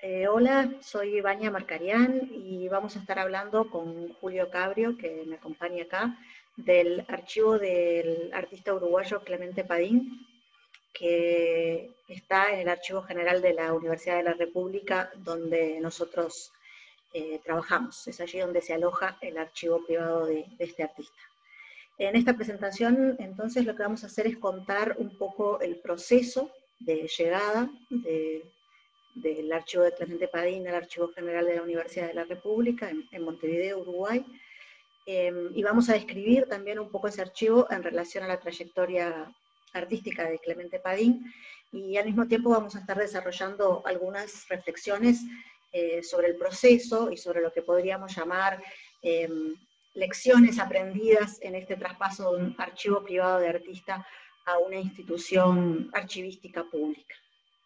Hola, soy Vania Marcarián y vamos a estar hablando con Julio Cabrio, que me acompaña acá, del archivo del artista uruguayo Clemente Padín, que está en el Archivo General de la Universidad de la República, donde nosotros trabajamos. Es allí donde se aloja el archivo privado de este artista. En esta presentación, entonces, lo que vamos a hacer es contar un poco el proceso de llegada del archivo de Clemente Padín al Archivo General de la Universidad de la República, en Montevideo, Uruguay. Y vamos a describir también un poco ese archivo en relación a la trayectoria artística de Clemente Padín, y al mismo tiempo vamos a estar desarrollando algunas reflexiones sobre el proceso y sobre lo que podríamos llamar lecciones aprendidas en este traspaso de un archivo privado de artista a una institución archivística pública.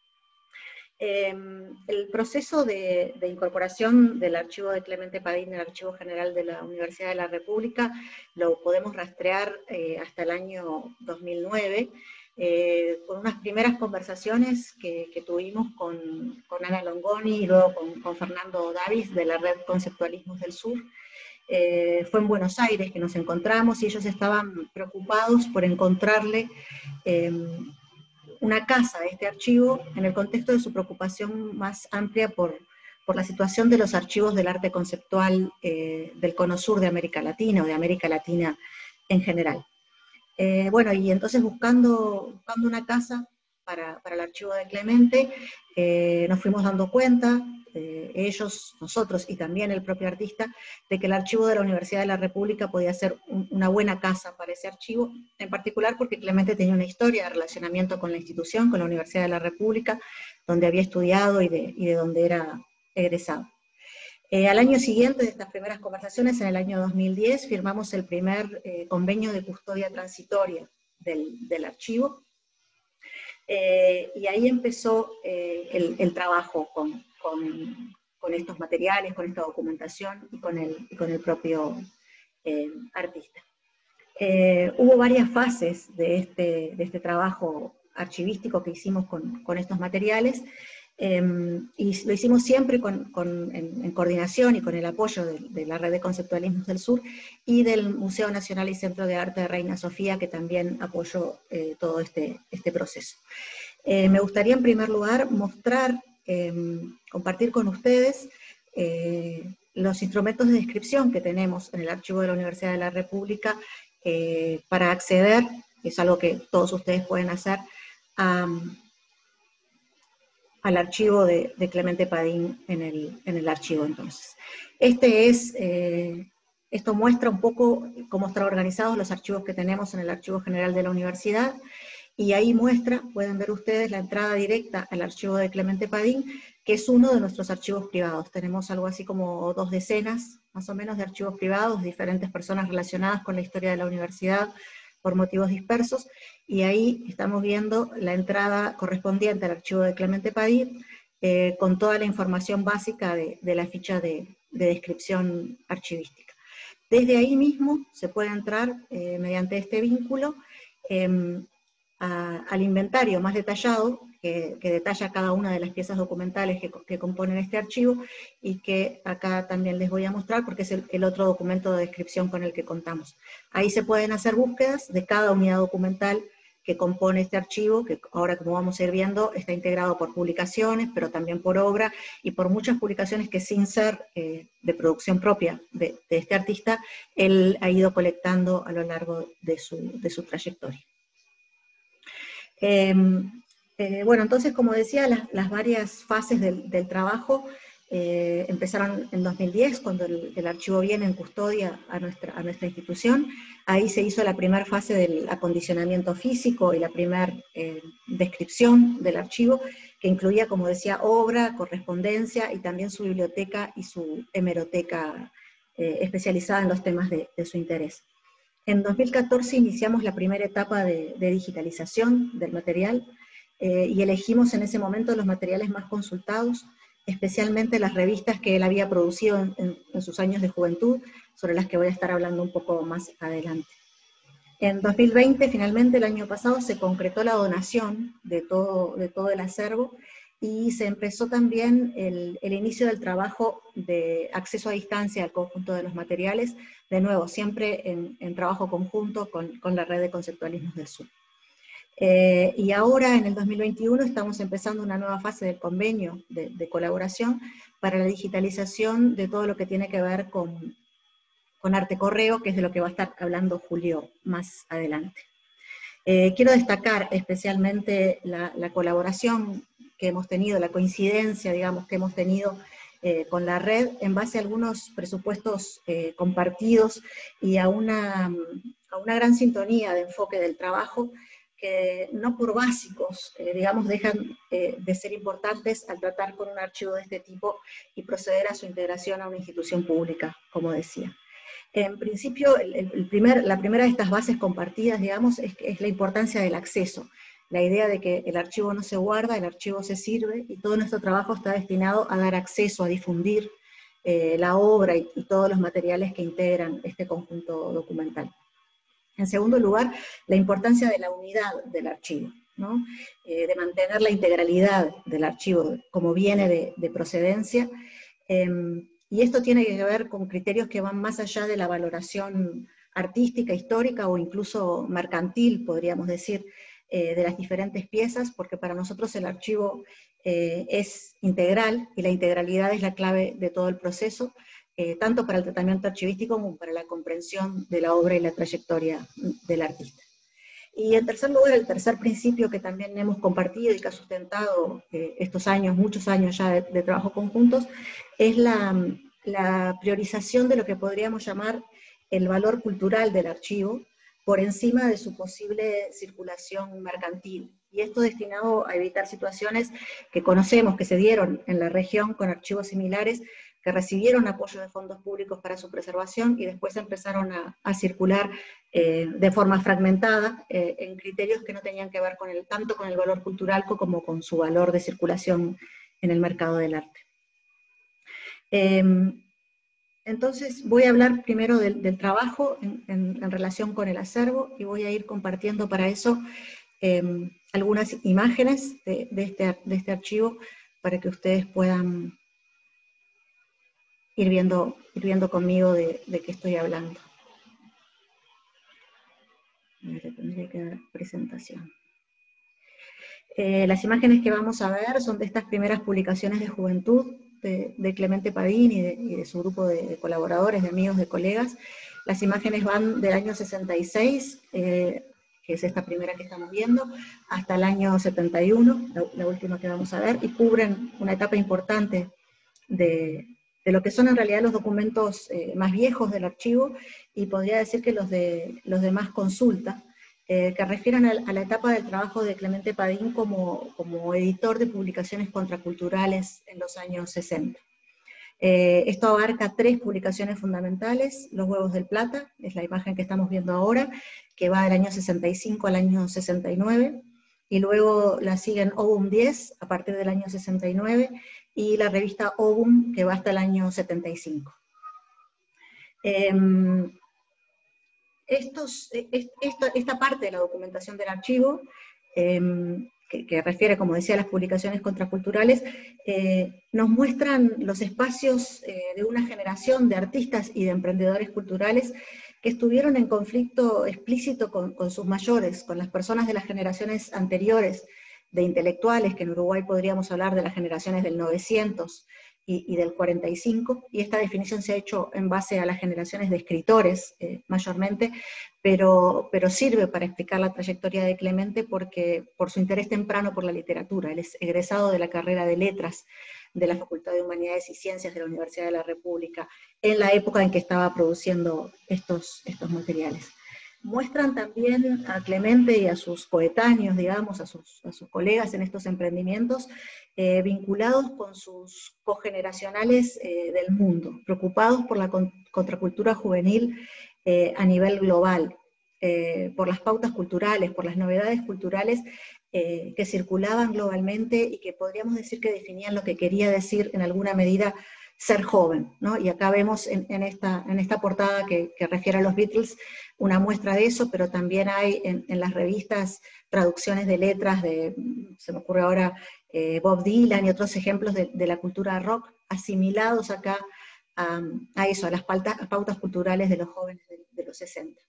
El proceso de incorporación del archivo de Clemente Padín al Archivo General de la Universidad de la República lo podemos rastrear hasta el año 2009, con unas primeras conversaciones que tuvimos con Ana Longoni y luego con Fernando Davis de la Red Conceptualismos del Sur. Fue en Buenos Aires que nos encontramos y ellos estaban preocupados por encontrarle una casa a este archivo en el contexto de su preocupación más amplia por la situación de los archivos del arte conceptual del cono sur de América Latina, o de América Latina en general. Bueno, y entonces buscando una casa para el archivo de Clemente, nos fuimos dando cuenta, ellos, nosotros y también el propio artista, de que el archivo de la Universidad de la República podía ser una buena casa para ese archivo, en particular porque Clemente tenía una historia de relacionamiento con la institución, con la Universidad de la República, donde había estudiado y de donde era egresado. Al año siguiente de estas primeras conversaciones, en el año 2010, firmamos el primer convenio de custodia transitoria del archivo, y ahí empezó el trabajo con estos materiales, con esta documentación y con el propio artista. Hubo varias fases de este trabajo archivístico que hicimos con estos materiales, y lo hicimos siempre en coordinación y con el apoyo de la Red de Conceptualismos del Sur y del Museo Nacional y Centro de Arte de Reina Sofía, que también apoyó todo este proceso. Me gustaría en primer lugar mostrar, compartir con ustedes los instrumentos de descripción que tenemos en el archivo de la Universidad de la República para acceder, que es algo que todos ustedes pueden hacer, al archivo de Clemente Padín en el archivo entonces. Esto muestra un poco cómo están organizados los archivos que tenemos en el Archivo General de la Universidad, y ahí muestra, pueden ver ustedes, la entrada directa al archivo de Clemente Padín, que es uno de nuestros archivos privados. Tenemos algo así como 2 decenas, más o menos, de archivos privados, diferentes personas relacionadas con la historia de la universidad por motivos dispersos, y ahí estamos viendo la entrada correspondiente al archivo de Clemente Padín, con toda la información básica de la ficha de descripción archivística. Desde ahí mismo se puede entrar, mediante este vínculo, al inventario más detallado, que detalla cada una de las piezas documentales que componen este archivo, y que acá también les voy a mostrar porque es el otro documento de descripción con el que contamos. Ahí se pueden hacer búsquedas de cada unidad documental que compone este archivo, que ahora, como vamos a ir viendo, está integrado por publicaciones, pero también por obra, y por muchas publicaciones que, sin ser de producción propia de este artista, él ha ido colectando a lo largo de su trayectoria. Bueno, entonces, como decía, las varias fases del trabajo empezaron en 2010, cuando el archivo viene en custodia a nuestra institución. Ahí se hizo la primera fase del acondicionamiento físico y la primera descripción del archivo, que incluía, como decía, obra, correspondencia y también su biblioteca y su hemeroteca especializada en los temas de su interés. En 2014 iniciamos la primera etapa de digitalización del material, y elegimos en ese momento los materiales más consultados, especialmente las revistas que él había producido en sus años de juventud, sobre las que voy a estar hablando un poco más adelante. En 2020, finalmente, el año pasado, se concretó la donación de todo el acervo, y se empezó también el inicio del trabajo de acceso a distancia al conjunto de los materiales, de nuevo, siempre en trabajo conjunto con la red de conceptualismos del sur. Y ahora, en el 2021, estamos empezando una nueva fase del convenio de colaboración para la digitalización de todo lo que tiene que ver con arte correo, que es de lo que va a estar hablando Julio más adelante. Quiero destacar especialmente la colaboración que hemos tenido, la coincidencia, digamos, que hemos tenido con la red en base a algunos presupuestos compartidos y a una gran sintonía de enfoque del trabajo que no por básicos, digamos, dejan de ser importantes al tratar con un archivo de este tipo y proceder a su integración a una institución pública, como decía. En principio, la primera de estas bases compartidas, digamos, es la importancia del acceso. La idea de que el archivo no se guarda, el archivo se sirve, y todo nuestro trabajo está destinado a dar acceso, a difundir la obra y todos los materiales que integran este conjunto documental. En segundo lugar, la importancia de la unidad del archivo, ¿no? De mantener la integralidad del archivo como viene de procedencia, y esto tiene que ver con criterios que van más allá de la valoración artística, histórica o incluso mercantil, podríamos decir, de las diferentes piezas, porque para nosotros el archivo es integral, y la integralidad es la clave de todo el proceso, tanto para el tratamiento archivístico como para la comprensión de la obra y la trayectoria del artista. Y en tercer lugar, el tercer principio que también hemos compartido y que ha sustentado estos años, muchos años ya de trabajo conjuntos, es la priorización de lo que podríamos llamar el valor cultural del archivo por encima de su posible circulación mercantil. Y esto destinado a evitar situaciones que conocemos, que se dieron en la región con archivos similares, que recibieron apoyo de fondos públicos para su preservación y después empezaron a circular de forma fragmentada en criterios que no tenían que ver tanto con el valor cultural como con su valor de circulación en el mercado del arte. Entonces voy a hablar primero del trabajo en relación con el acervo, y voy a ir compartiendo para eso algunas imágenes de este archivo para que ustedes puedan ir viendo conmigo de qué estoy hablando. Le tendría que dar presentación. Las imágenes que vamos a ver son de estas primeras publicaciones de juventud de Clemente Padín y de su grupo de colaboradores, de amigos, de colegas. Las imágenes van del año 66, que es esta primera que estamos viendo, hasta el año 71, la última que vamos a ver, y cubren una etapa importante de lo que son en realidad los documentos más viejos del archivo, y podría decir que los de más consulta, que refieren a la etapa del trabajo de Clemente Padín como editor de publicaciones contraculturales en los años 60. Esto abarca 3 publicaciones fundamentales: Los huevos del plata, es la imagen que estamos viendo ahora, que va del año 65 al año 69, y luego la siguen Ovum 10, a partir del año 69, y la revista Ovum, que va hasta el año 75. Esta parte de la documentación del archivo, que refiere, como decía, a las publicaciones contraculturales, nos muestran los espacios de una generación de artistas y de emprendedores culturales que estuvieron en conflicto explícito con sus mayores, con las personas de las generaciones anteriores, de intelectuales, que en Uruguay podríamos hablar de las generaciones del 900 y del 45, y esta definición se ha hecho en base a las generaciones de escritores mayormente, pero sirve para explicar la trayectoria de Clemente por su interés temprano por la literatura. Él es egresado de la carrera de Letras de la Facultad de Humanidades y Ciencias de la Universidad de la República, en la época en que estaba produciendo estos materiales. Muestran también a Clemente y a sus coetáneos, digamos, a sus colegas en estos emprendimientos, vinculados con sus cogeneracionales del mundo, preocupados por la contracultura juvenil a nivel global, por las pautas culturales, por las novedades culturales que circulaban globalmente y que podríamos decir que definían lo que quería decir en alguna medida ser joven, ¿no? Y acá vemos en esta portada que refiere a los Beatles una muestra de eso, pero también hay en las revistas traducciones de letras de se me ocurre ahora Bob Dylan y otros ejemplos de la cultura rock, asimilados acá a eso, a las pautas culturales de los jóvenes de los 60.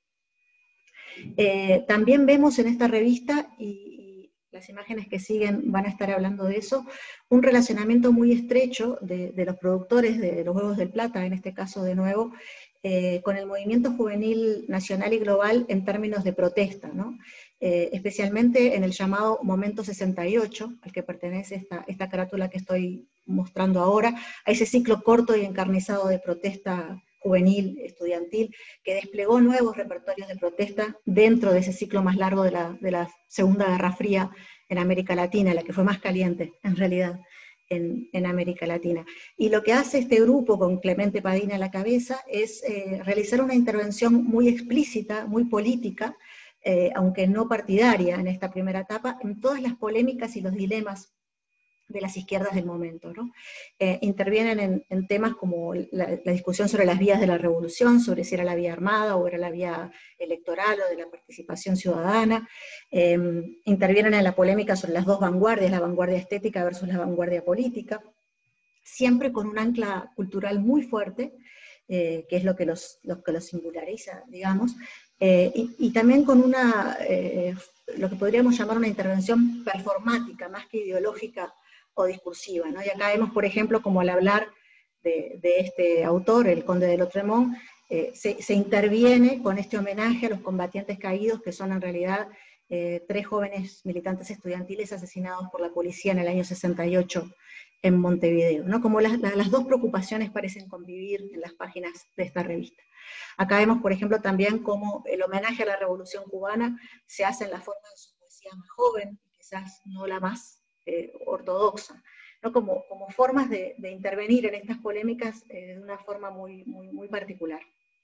También vemos en esta revista, y las imágenes que siguen van a estar hablando de eso, un relacionamiento muy estrecho de los productores de los Huevos del Plata, en este caso de nuevo, con el movimiento juvenil nacional y global en términos de protesta, ¿no? Especialmente en el llamado Momento 68, al que pertenece esta carátula que estoy mostrando ahora, a ese ciclo corto y encarnizado de protesta juvenil, estudiantil, que desplegó nuevos repertorios de protesta dentro de ese ciclo más largo de la Segunda Guerra Fría en América Latina, la que fue más caliente, en realidad, en América Latina. Y lo que hace este grupo, con Clemente Padín a la cabeza, es realizar una intervención muy explícita, muy política, aunque no partidaria en esta primera etapa, en todas las polémicas y los dilemas de las izquierdas del momento, ¿no? Intervienen en temas como la discusión sobre las vías de la revolución, sobre si era la vía armada o era la vía electoral o de la participación ciudadana, intervienen en la polémica sobre las dos vanguardias, la vanguardia estética versus la vanguardia política, siempre con un ancla cultural muy fuerte, que es lo que los singulariza, digamos, y también con lo que podríamos llamar una intervención performática, más que ideológica o discursiva, ¿no? Y acá vemos, por ejemplo, como al hablar de este autor, el conde de Lautréamont, se interviene con este homenaje a los combatientes caídos, que son en realidad 3 jóvenes militantes estudiantiles asesinados por la policía en el año 68 en Montevideo, ¿no? Como las dos preocupaciones parecen convivir en las páginas de esta revista. Acá vemos, por ejemplo, también cómo el homenaje a la Revolución Cubana se hace en la forma de su poesía más joven, quizás no la más ortodoxa, ¿no? Como formas de intervenir en estas polémicas de una forma muy, muy, muy particular.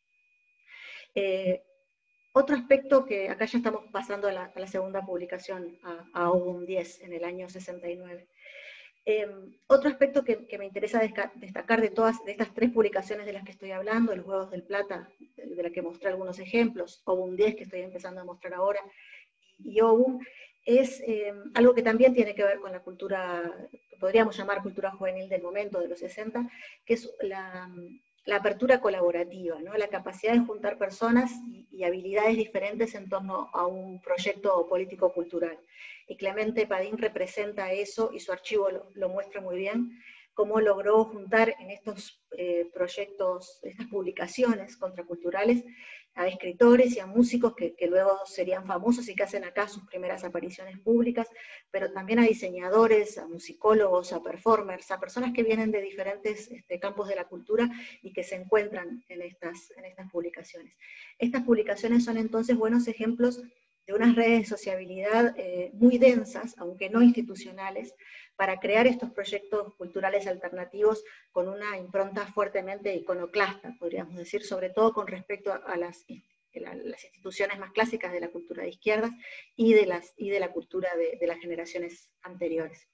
Otro aspecto que acá ya estamos pasando a la segunda publicación, a Obum 10, en el año 69. Otro aspecto que me interesa destacar de estas 3 publicaciones de las que estoy hablando, de los Huevos del Plata, de la que mostré algunos ejemplos, Obum 10, que estoy empezando a mostrar ahora, y Obum, es algo que también tiene que ver con la cultura, que podríamos llamar cultura juvenil del momento, de los 60, que es la apertura colaborativa, ¿no? La capacidad de juntar personas y habilidades diferentes en torno a un proyecto político-cultural. Y Clemente Padín representa eso, y su archivo lo muestra muy bien, cómo logró juntar en estos proyectos, estas publicaciones contraculturales, a escritores y a músicos que luego serían famosos y que hacen acá sus primeras apariciones públicas, pero también a diseñadores, a musicólogos, a performers, a personas que vienen de diferentes campos de la cultura y que se encuentran en estas publicaciones. Estas publicaciones son entonces buenos ejemplos de unas redes de sociabilidad muy densas, aunque no institucionales, para crear estos proyectos culturales alternativos con una impronta fuertemente iconoclasta, podríamos decir, sobre todo con respecto a las instituciones más clásicas de la cultura de izquierdas y de la cultura de las generaciones anteriores.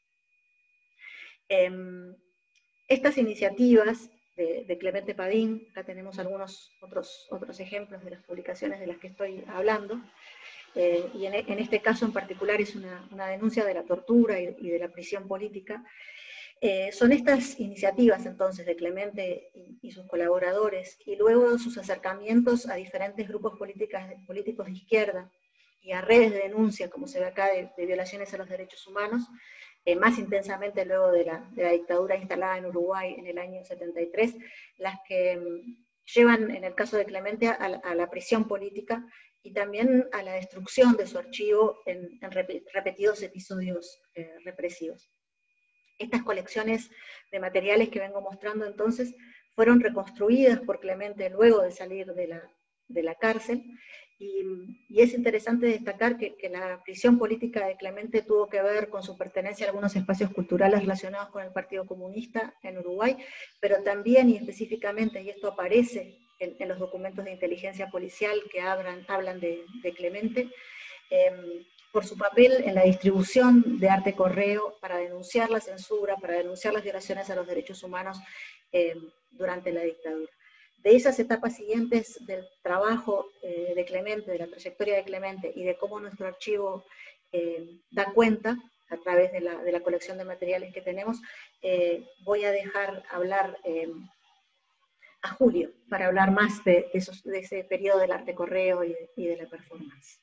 Estas iniciativas de Clemente Padín, acá tenemos algunos otros ejemplos de las publicaciones de las que estoy hablando, y en este caso en particular es una denuncia de la tortura y de la prisión política. Son estas iniciativas entonces de Clemente y sus colaboradores, y luego sus acercamientos a diferentes grupos políticos de izquierda y a redes de denuncia, como se ve acá, de violaciones a los derechos humanos, más intensamente luego de la dictadura instalada en Uruguay en el año 73, las que llevan, en el caso de Clemente, a la prisión política y también a la destrucción de su archivo en repetidos episodios represivos. Estas colecciones de materiales que vengo mostrando entonces fueron reconstruidas por Clemente luego de salir de la cárcel, y es interesante destacar que la prisión política de Clemente tuvo que ver con su pertenencia a algunos espacios culturales relacionados con el Partido Comunista en Uruguay, pero también y específicamente, y esto aparece en los documentos de inteligencia policial que hablan de Clemente, por su papel en la distribución de arte correo para denunciar la censura, para denunciar las violaciones a los derechos humanos durante la dictadura. De esas etapas siguientes del trabajo de Clemente, de la trayectoria de Clemente y de cómo nuestro archivo da cuenta través de la colección de materiales que tenemos. Voy a dejar hablar a Julio para hablar más de ese periodo del arte correo y de la performance.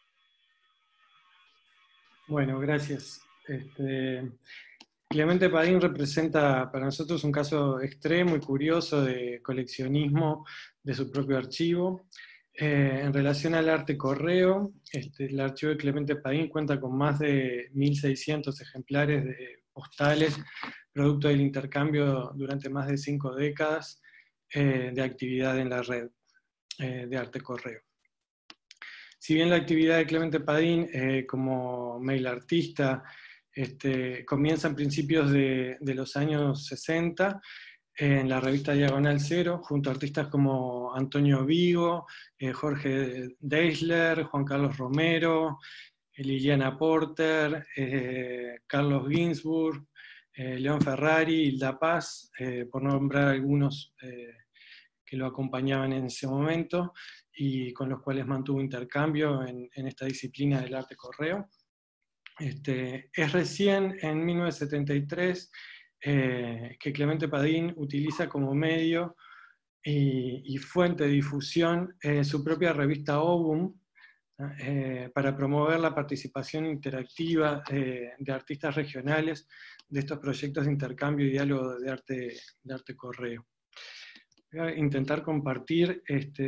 Bueno, gracias. Clemente Padín representa para nosotros un caso extremo y curioso de coleccionismo de su propio archivo. En relación al arte correo, el archivo de Clemente Padín cuenta con más de 1.600 ejemplares de postales, producto del intercambio durante más de 5 décadas de actividad en la red de arte correo. Si bien la actividad de Clemente Padín como mail artista comienza en principios de los años 60, en la revista Diagonal Cero, junto a artistas como Antonio Vigo, Jorge Deisler, Juan Carlos Romero, Liliana Porter, Carlos Ginsburg, León Ferrari, Hilda Paz, por nombrar algunos que lo acompañaban en ese momento y con los cuales mantuvo intercambio en esta disciplina del arte correo. Es recién en 1973 que Clemente Padín utiliza como medio y fuente de difusión su propia revista Ovum para promover la participación interactiva de artistas regionales de estos proyectos de intercambio y diálogo de arte correo. Voy a intentar compartir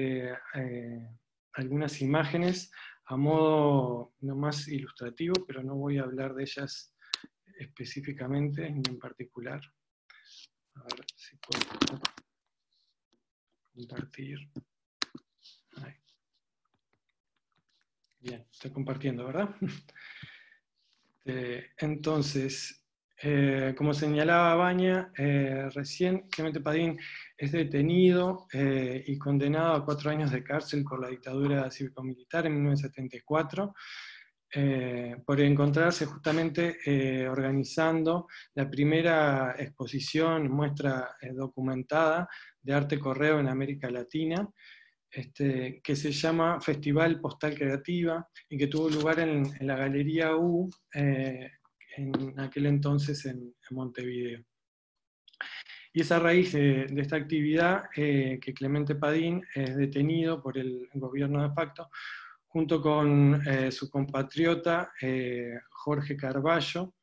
algunas imágenes a modo no más ilustrativo, pero no voy a hablar de ellas específicamente ni en particular. A ver si puedo compartir. Ahí. Bien, estoy compartiendo, ¿verdad? Entonces, como señalaba Baña, recién Clemente Padín es detenido y condenado a 4 años de cárcel por la dictadura cívico-militar en 1974, por encontrarse justamente organizando la primera exposición, muestra documentada de arte correo en América Latina, que se llama Festival Postal Creativa y que tuvo lugar en la Galería U, en aquel entonces en Montevideo. Y es a raíz de esta actividad que Clemente Padín es detenido por el gobierno de facto, junto con su compatriota Jorge Carballo,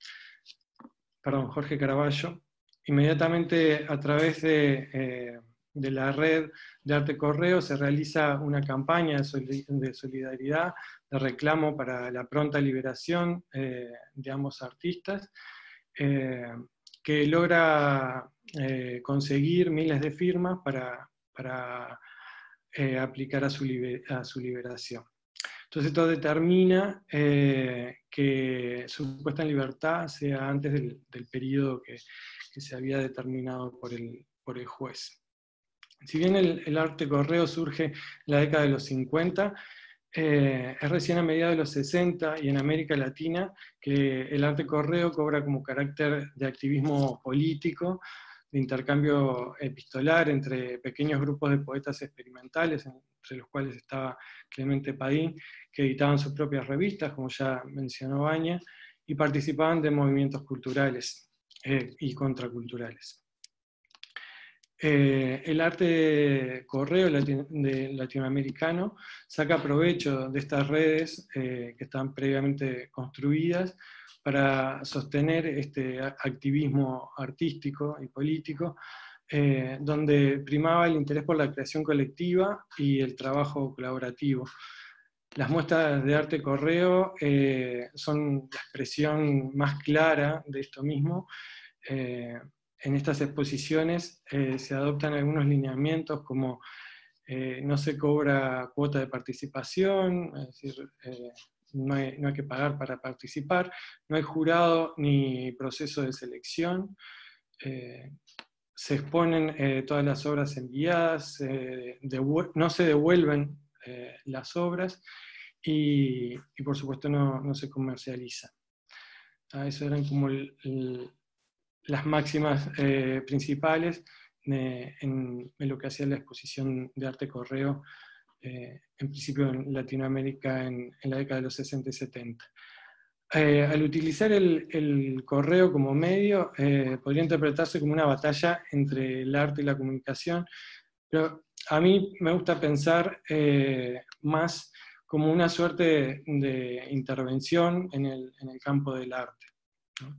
inmediatamente a través de la red de arte correo se realiza una campaña de solidaridad, de reclamo para la pronta liberación de ambos artistas, que logra conseguir miles de firmas para aplicar a su liberación. Entonces esto determina que su puesta en libertad sea antes del periodo que se había determinado por el juez. Si bien el arte correo surge en la década de los 50, es recién a mediados de los 60 y en América Latina que el arte correo cobra como carácter de activismo político, de intercambio epistolar entre pequeños grupos de poetas experimentales, entre los cuales estaba Clemente Padín, que editaban sus propias revistas, como ya mencionó Baña, y participaban de movimientos culturales y contraculturales. El arte correo latinoamericano saca provecho de estas redes que están previamente construidas para sostener este activismo artístico y político, donde primaba el interés por la creación colectiva y el trabajo colaborativo. Las muestras de arte correo son la expresión más clara de esto mismo. En estas exposiciones se adoptan algunos lineamientos como no se cobra cuota de participación, es decir, no hay que pagar para participar, no hay jurado ni proceso de selección, se exponen todas las obras enviadas, no se devuelven las obras y por supuesto no se comercializa. Eso eran como las máximas principales en lo que hacía la exposición de arte correo, en principio en Latinoamérica en la década de los 60 y 70. Al utilizar el correo como medio, podría interpretarse como una batalla entre el arte y la comunicación, pero a mí me gusta pensar más como una suerte de intervención en el campo del arte, ¿no?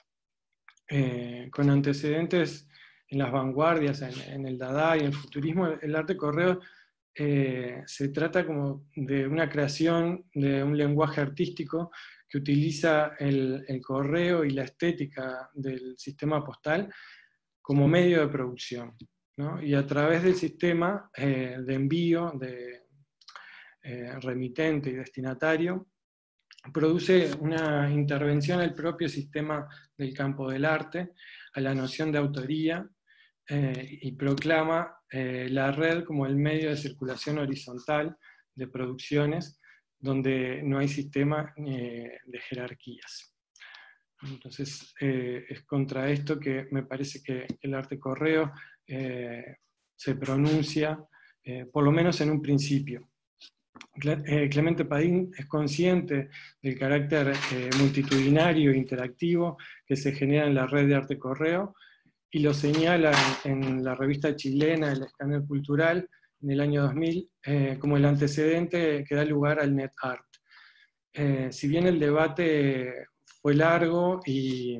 Con antecedentes en las vanguardias, en el Dada y en el futurismo, el arte correo se trata como de una creación de un lenguaje artístico que utiliza el correo y la estética del sistema postal como medio de producción, ¿no? Y a través del sistema de envío de remitente y destinatario, produce una intervención al propio sistema del campo del arte, a la noción de autoría, y proclama la red como el medio de circulación horizontal de producciones donde no hay sistema de jerarquías. Entonces, es contra esto que me parece que el arte correo se pronuncia, por lo menos en un principio. Clemente Padín es consciente del carácter multitudinario e interactivo que se genera en la red de arte correo, y lo señala en la revista chilena El Escáner Cultural en el año 2000 como el antecedente que da lugar al net art. Si bien el debate fue largo y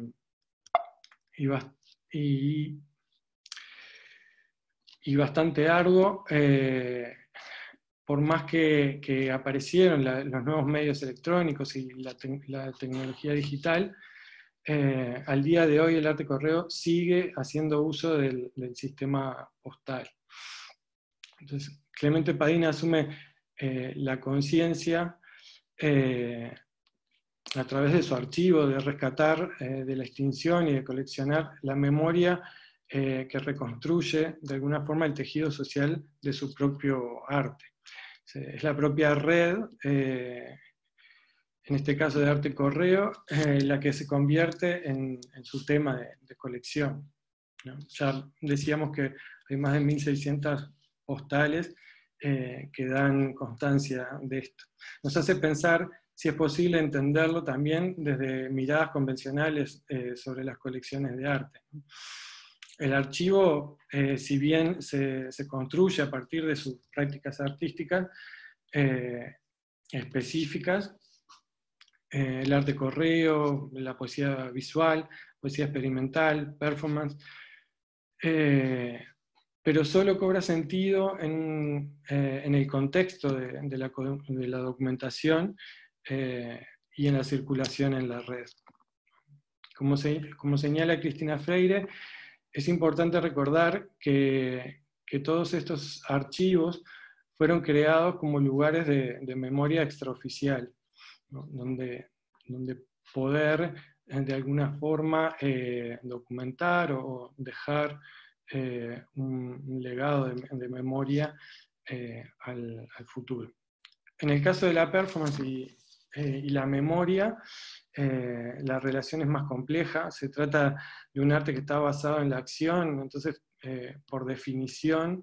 bastante arduo, por más que aparecieron los nuevos medios electrónicos y la tecnología digital, al día de hoy el arte correo sigue haciendo uso del sistema postal. Entonces, Clemente Padín asume la conciencia a través de su archivo de rescatar de la extinción y de coleccionar la memoria que reconstruye de alguna forma el tejido social de su propio arte. Es la propia red, en este caso de arte correo, la que se convierte en su tema de colección, ¿no? Ya decíamos que hay más de 1600 postales que dan constancia de esto. Nos hace pensar si es posible entenderlo también desde miradas convencionales sobre las colecciones de arte. El archivo, si bien se construye a partir de sus prácticas artísticas específicas, el arte correo, la poesía visual, poesía experimental, performance, pero solo cobra sentido en el contexto de la documentación y en la circulación en la red. Como señala Cristina Freire, es importante recordar que todos estos archivos fueron creados como lugares de memoria extraoficial, ¿no? donde poder de alguna forma documentar o dejar un legado de memoria al futuro. En el caso de la performance y la memoria, la relación es más compleja. Se trata de un arte que está basado en la acción, entonces por definición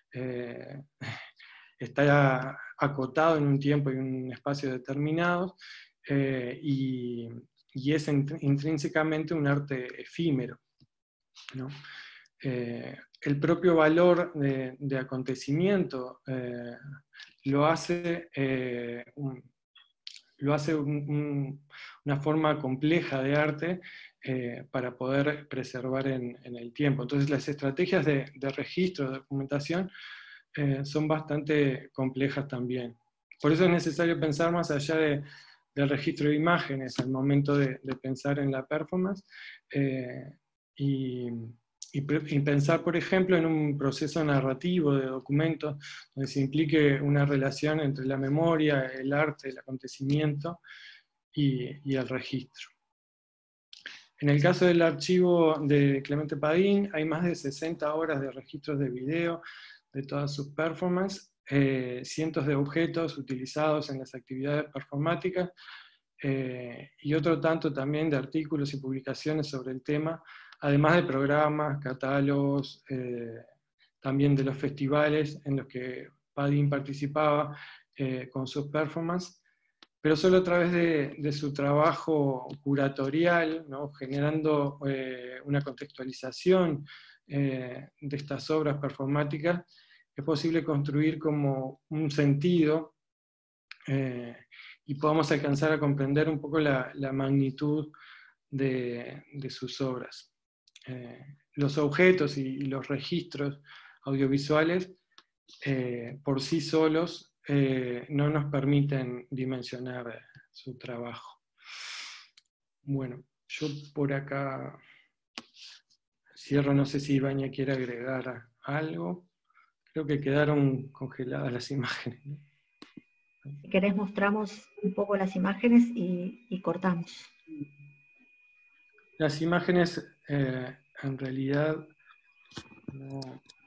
está acotado en un tiempo y un espacio determinados, y es intrínsecamente un arte efímero, ¿no? El propio valor de acontecimiento lo hace una forma compleja de arte para poder preservar en el tiempo. Entonces las estrategias de registro, de documentación, son bastante complejas también. Por eso es necesario pensar más allá del registro de imágenes al momento de pensar en la performance, y pensar, por ejemplo, en un proceso narrativo de documentos donde se implique una relación entre la memoria, el arte, el acontecimiento y el registro. En el caso del archivo de Clemente Padín, hay más de 60 horas de registros de video de todas sus performances, cientos de objetos utilizados en las actividades performáticas, y otro tanto también de artículos y publicaciones sobre el tema, además de programas, catálogos, también de los festivales en los que Padín participaba con sus performances. pero solo a través de su trabajo curatorial, ¿no? Generando una contextualización de estas obras performáticas, es posible construir como un sentido y podamos alcanzar a comprender un poco la magnitud de sus obras. Los objetos y los registros audiovisuales por sí solos no nos permiten dimensionar su trabajo. Bueno, yo por acá cierro, no sé si Ibaña quiere agregar algo. Creo que quedaron congeladas las imágenes, ¿no? Si querés mostramos un poco las imágenes y cortamos. Las imágenes en realidad no...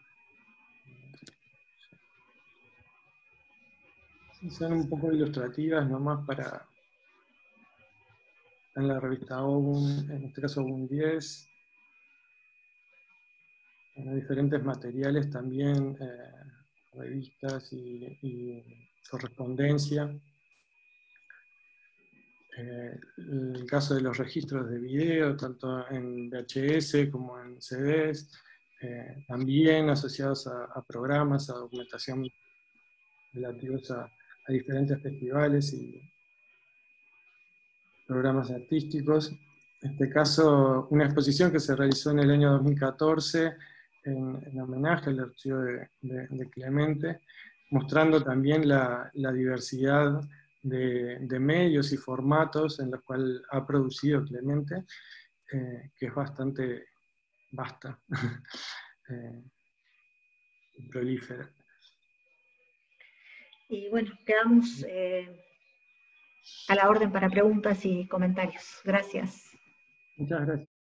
son un poco ilustrativas nomás para... En la revista OBUN, en este caso OBUN 10, en diferentes materiales también, revistas y correspondencia. El caso de los registros de video, tanto en VHS como en CDs, también asociados a programas, a documentación relativos a diferentes festivales y programas artísticos. En este caso, una exposición que se realizó en el año 2014 en homenaje al archivo de Clemente, mostrando también la diversidad de medios y formatos en los cuales ha producido Clemente, que es bastante vasta y prolífera. Y bueno, quedamos a la orden para preguntas y comentarios. Gracias. Muchas gracias.